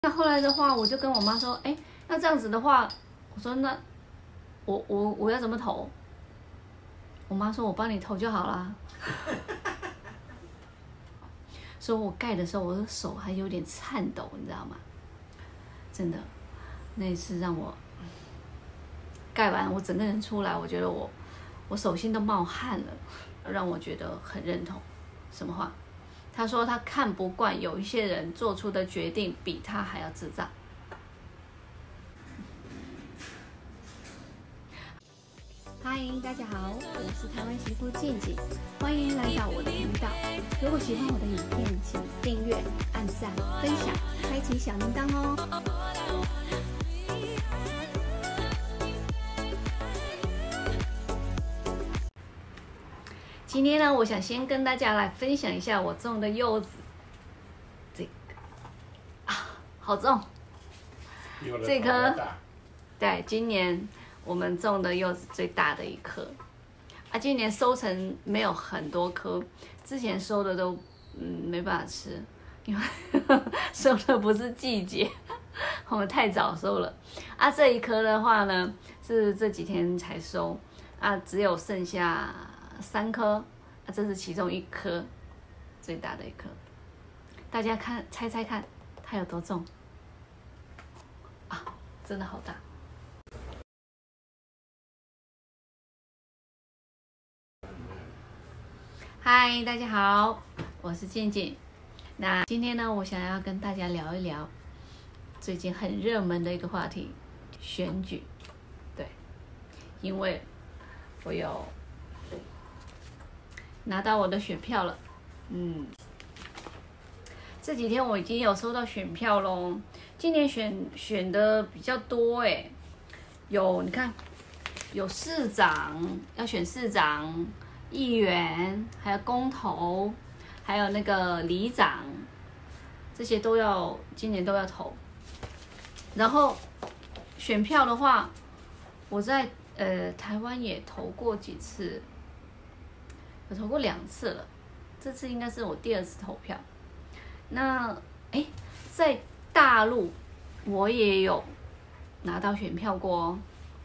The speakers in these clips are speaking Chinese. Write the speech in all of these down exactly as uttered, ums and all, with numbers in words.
那后来的话，我就跟我妈说，哎，那这样子的话，我说那我我我要怎么投？我妈说我帮你投就好啦。所以我盖的时候，我的手还有点颤抖，你知道吗？真的，那一次让我盖完，我整个人出来，我觉得我我手心都冒汗了，让我觉得很认同。什么话？他说他看不惯有一些人做出的决定比他还要智障。嗨，大家好，我是台湾媳妇静静，欢迎来到我的频道。如果喜欢我的影片，请订阅、按赞、分享、开启小铃铛哦。今天呢，我想先跟大家来分享一下我种的柚子。这个啊，好重！这颗，对，今年我们种的柚子最大的一颗。啊，今年收成没有很多颗，之前收的都嗯没办法吃，因为收的不是季节，我们太早收了。啊，这一颗的话呢，是这几天才收，啊，只有剩下三颗，啊，这是其中一颗，最大的一颗。大家看，猜猜看，它有多重？啊，真的好大！嗨，大家好，我是静静。那今天呢，我想要跟大家聊一聊最近很热门的一个话题——选举。对，因为我有拿到我的选票了。嗯，这几天我已经有收到选票咯。今年选选的比较多哎，有你看，有市长要选市长。议员，还有公投，还有那个里长，这些都要今年都要投。然后选票的话，我在呃台湾也投过几次，我投过两次了，这次应该是我第二次投票。那哎，在大陆我也有拿到选票过哦。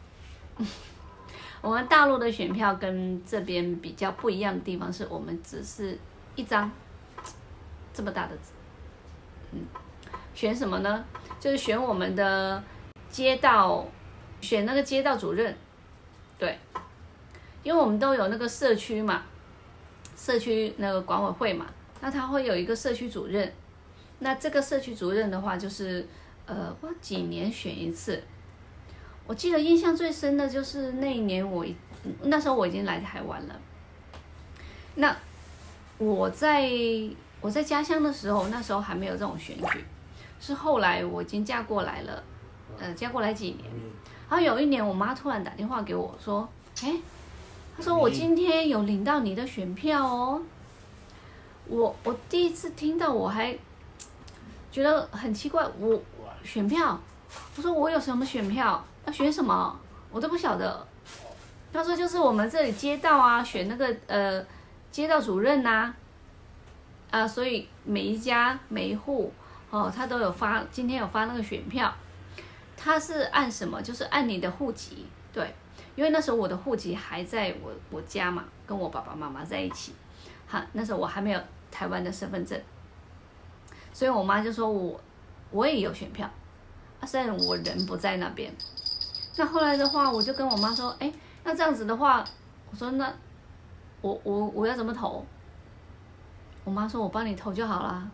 我们大陆的选票跟这边比较不一样的地方是，我们只是一张这么大的纸，嗯，选什么呢？就是选我们的街道，选那个街道主任，对，因为我们都有那个社区嘛，社区那个管委会嘛，那他会有一个社区主任，那这个社区主任的话，就是呃，不知道几年选一次。我记得印象最深的就是那一年我，那时候我已经来台湾了。那我在我在家乡的时候，那时候还没有这种选举，是后来我已经嫁过来了，呃，嫁过来几年，然后有一年我妈突然打电话给我说，哎，她说我今天有领到你的选票哦。我我第一次听到，我还觉得很奇怪，我选票，我说我有什么选票？要选什么？我都不晓得。他说就是我们这里街道啊，选那个呃街道主任呐、啊，啊，所以每一家每一户哦，他都有发，今天有发那个选票。他是按什么？就是按你的户籍，对，因为那时候我的户籍还在我我家嘛，跟我爸爸妈妈在一起，哈，那时候我还没有台湾的身份证，所以我妈就说我我也有选票，啊，虽然我人不在那边。那后来的话，我就跟我妈说，哎，那这样子的话，我说那我我我要怎么投？我妈说我帮你投就好啦。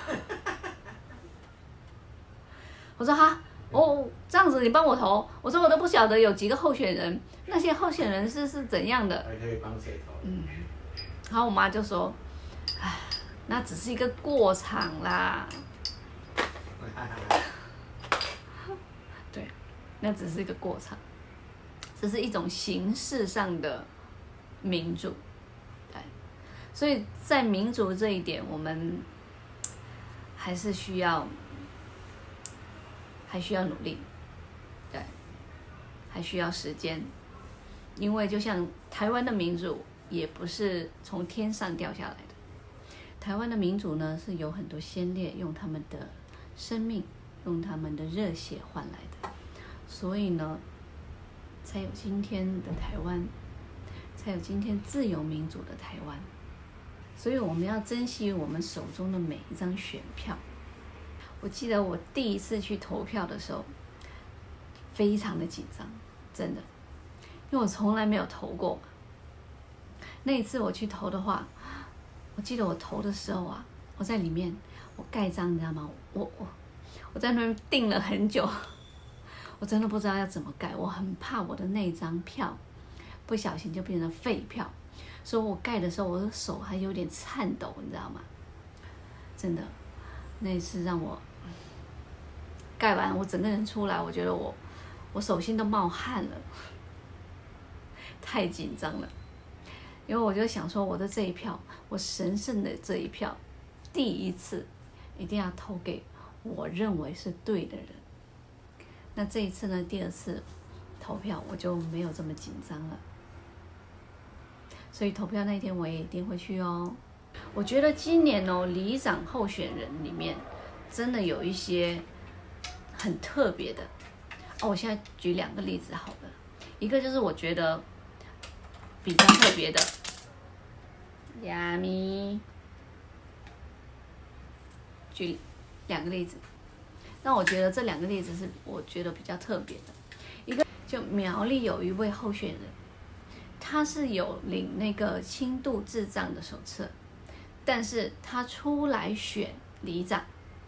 我说哈，哦这样子你帮我投，我说我都不晓得有几个候选人，那些候选人是是怎样的？ 还可以帮谁投？ 嗯，然后我妈就说，哎，那只是一个过场啦。对。那只是一个过程，这是一种形式上的民主，对，所以在民主这一点，我们还是需要，还需要努力，对，还需要时间，因为就像台湾的民主也不是从天上掉下来的，台湾的民主呢是有很多先烈用他们的生命用他们的热血换来的，所以呢，才有今天的台湾，才有今天自由民主的台湾。所以我们要珍惜我们手中的每一张选票。我记得我第一次去投票的时候，非常的紧张，真的，因为我从来没有投过嘛。那一次我去投的话，我记得我投的时候啊，我在里面，我盖章，你知道吗？我我我在那边定了很久，我真的不知道要怎么盖，我很怕我的那张票不小心就变成废票，所以我盖的时候，我的手还有点颤抖，你知道吗？真的，那一次让我盖完，我整个人出来，我觉得我我手心都冒汗了，太紧张了。因为我就想说，我的这一票，我神圣的这一票，第一次一定要投给我认为是对的人。那这一次呢，第二次投票我就没有这么紧张了。所以投票那天我也一定会去哦。我觉得今年哦，里长候选人里面真的有一些很特别的哦。我现在举两个例子好了，一个就是我觉得比较特别的，亚米，举两个例子。那我觉得这两个例子是我觉得比较特别的。一个就苗栗有一位候选人，他是有领那个轻度智障的手册，但是他出来选里长，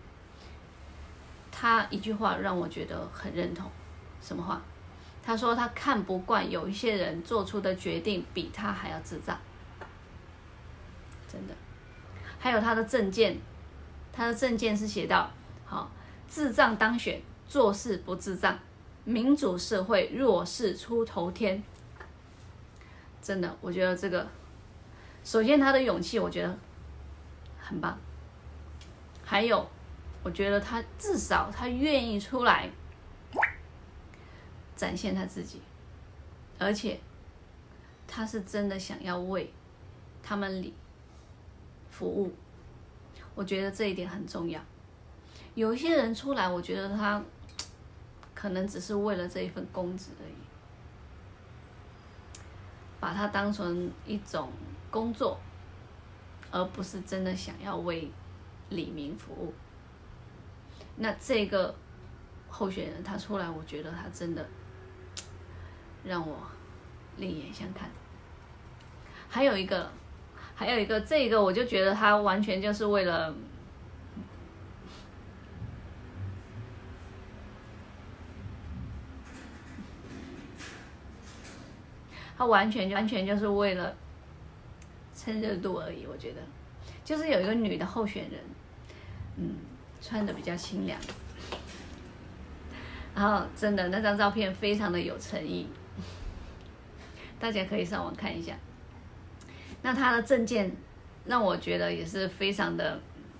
他一句话让我觉得很认同。什么话？他说他看不惯有一些人做出的决定比他还要智障，真的。还有他的政见，他的政见是写到，好，智障当选，做事不智障，民主社会弱势出头天。真的，我觉得这个，首先他的勇气，我觉得很棒。还有，我觉得他至少他愿意出来展现他自己，而且他是真的想要为他们里服务。我觉得这一点很重要。有一些人出来，我觉得他可能只是为了这一份公职而已，把它当成一种工作，而不是真的想要为里民服务。那这个候选人他出来，我觉得他真的让我另眼相看。还有一个，还有一个，这个我就觉得他完全就是为了，他完全就完全就是为了蹭热度而已。我觉得，就是有一个女的候选人，嗯，穿的比较清凉，然后真的那张照片非常的有诚意，大家可以上网看一下。那他的政见让我觉得也是非常的，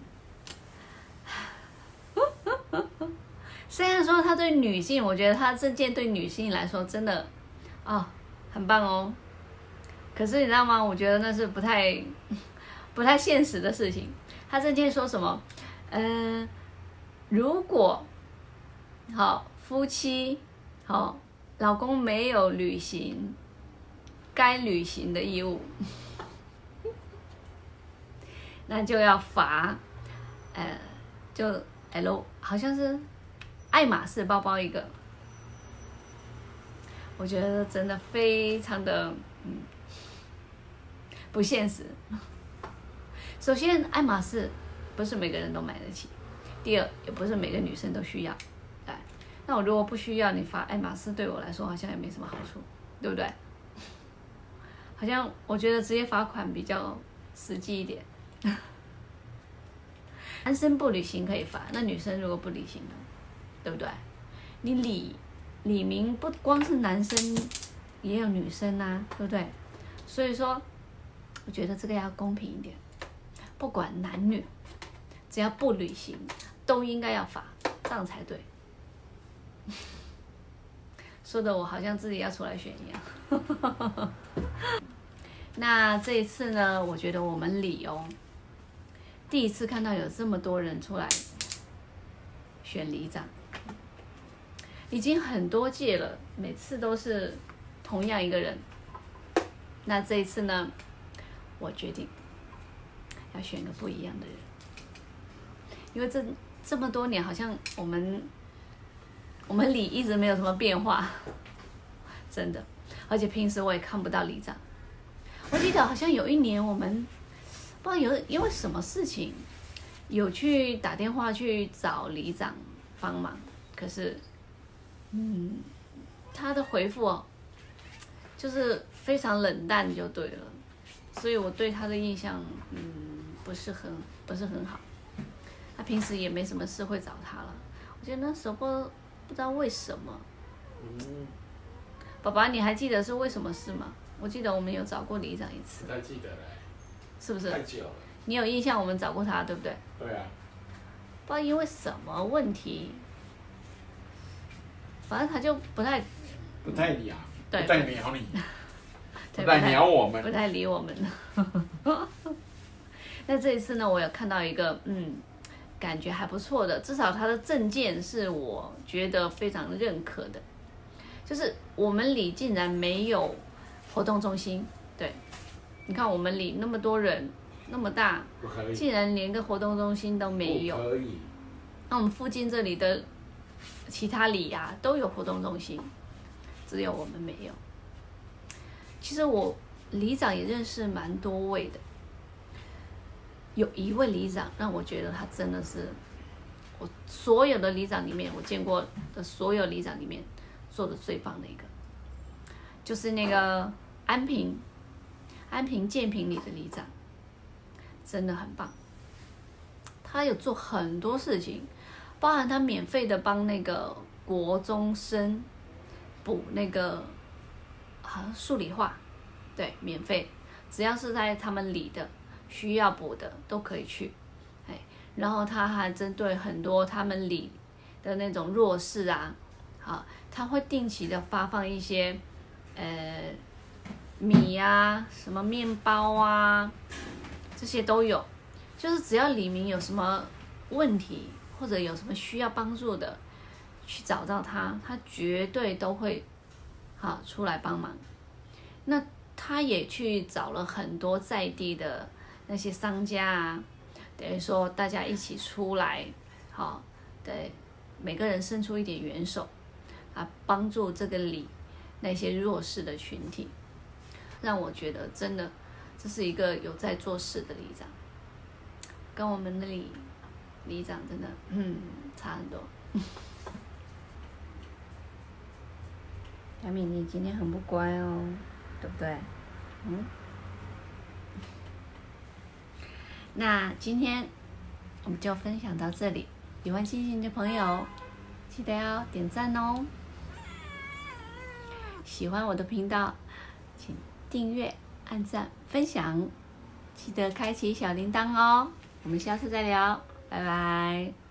虽然说他对女性，我觉得他的政见对女性来说真的哦很棒哦，可是你知道吗？我觉得那是不太不太现实的事情。他政见说什么？呃，如果好夫妻好老公没有履行该履行的义务，那就要罚，呃，就 L 好像是爱马仕包包一个。我觉得真的非常的嗯不现实。首先，爱马仕不是每个人都买得起；第二，也不是每个女生都需要。哎，那我如果不需要，你罚爱马仕对我来说好像也没什么好处，对不对？好像我觉得直接罚款比较实际一点。男生不履行可以罚，那女生如果不履行呢，对不对？你里里民不光是男生，也有女生啊，对不对？所以说，我觉得这个要公平一点，不管男女，只要不履行，都应该要罚，这样才对。说的我好像自己要出来选一样。那这一次呢，我觉得我们里哦，第一次看到有这么多人出来选里长，已经很多届了，每次都是同样一个人。那这一次呢，我决定要选个不一样的人，因为这这么多年好像我们我们里一直没有什么变化，真的，而且平时我也看不到里长。我记得好像有一年我们不知道有因为什么事情，有去打电话去找里长帮忙，可是，嗯，他的回复哦，就是非常冷淡就对了，所以我对他的印象，嗯，不是很不是很好。他平时也没什么事会找他了，我觉得那时候不不知道为什么。 嗯， 爸爸，你还记得是为什么事吗？我记得我们有找过里长一次不，太记得了， 是不是？ 太久了。 你有印象我们找过他，对不对？ 对啊， 不知道因为什么问题，反正他就不太不太理啊， 对不太鸟你， 对不太鸟我们不。太理我们。那这一次呢，我有看到一个嗯，感觉还不错的，至少他的政见是我觉得非常认可的，就是我们里竟然没有活动中心。对，你看我们里那么多人，那么大， 不可以， 竟然连个活动中心都没有。 不可以。 那我们附近这里的其他里呀、都有活动中心，只有我们没有。其实我里长也认识蛮多位的，有一位里长让我觉得他真的是我所有的里长里面，我见过的所有里长里面做的最棒的一个，就是那个安平安平建平里的里长，真的很棒。他有做很多事情，包含他免费的帮那个国中生补那个好像数理化，对，免费，只要是在他们里的需要补的都可以去，哎，然后他还针对很多他们里的那种弱势啊，好，他会定期的发放一些呃米啊、什么面包啊，这些都有。就是只要里民有什么问题或者有什么需要帮助的，去找到他，他绝对都会好出来帮忙。那他也去找了很多在地的那些商家啊，等于说大家一起出来，好，对，每个人伸出一点援手啊，帮助这个里那些弱势的群体，让我觉得真的这是一个有在做事的里长。跟我们那里里长真的，嗯，差很多。小米，你今天很不乖哦，对不对？嗯。那今天我们就分享到这里，喜欢星星的朋友，记得要点赞哦。喜欢我的频道，请订阅、按赞、分享，记得开启小铃铛哦。我们下次再聊，拜拜。